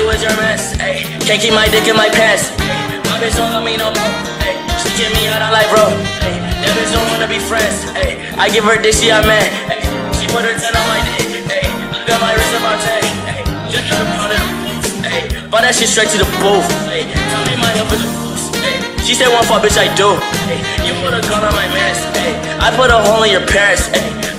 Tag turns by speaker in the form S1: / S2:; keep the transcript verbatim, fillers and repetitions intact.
S1: you is your mess. Ay, can't keep my dick in my pants. Ay, my bitch don't love me no more. Ay, she get me out, I'm like, bro. Ay, that bitch don't wanna be friends. Ay, I give her dick, she a man. Ay, she put her ten on my dick. Ay, I got my wrist about ten. Ay, just got a pound of the boots. Ay, bought that shit straight to the booth. Ay, tell me my help is the boost. Ay, she said one fuck, bitch, I do. Ay, you put a gun on my mask. Ay, I put a hole in your parents. Ay,